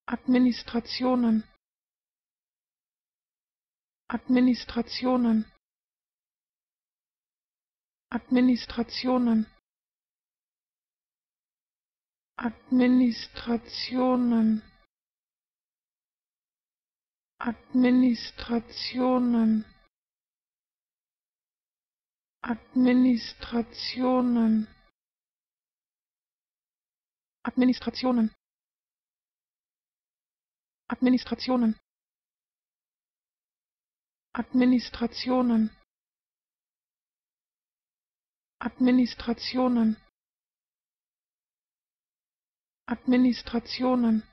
Administrationen, Administrationen, Administrationen, Administrationen, Administrationen, Administrationen, Administrationen, Administrationen, Administrationen, Administrationen, Administrationen,